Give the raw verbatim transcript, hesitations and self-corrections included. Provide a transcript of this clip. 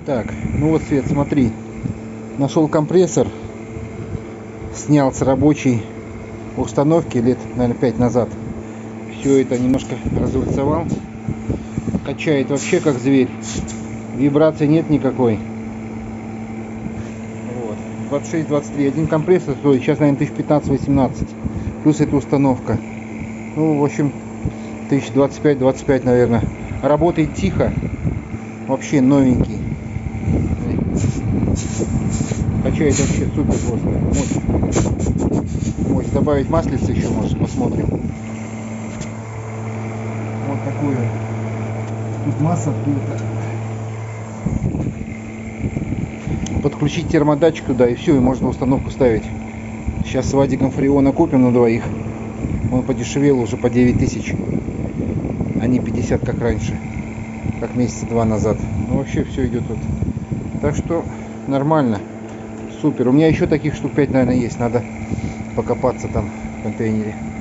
Так, ну вот, Свет, смотри. Нашел компрессор. Снял с рабочей установки лет, наверное, пять назад. Все это немножко разрульцевал. Качает вообще как зверь. Вибрации нет никакой. Вот. двадцать шесть двадцать три. Один компрессор стоит сейчас, наверное, тысяч пятнадцать-восемнадцать. Плюс эта установка. Ну, в общем, тысяч двадцать пять двадцать пять, наверное. Работает тихо. Вообще новенький. Качает вообще супер просто. Мощь. Мощь. Добавить маслица еще, может, посмотрим. Вот такую. Тут масса откуда-то. Подключить термодатчик туда, и все, и можно установку ставить. Сейчас с Вадиком Фреона купим на двоих. Он подешевел уже по девять тысяч, а не пятьдесят, как раньше, как месяца два назад. Ну вообще все идет вот. Так что нормально, супер. У меня еще таких штук пять, наверное, есть. Надо покопаться там в контейнере.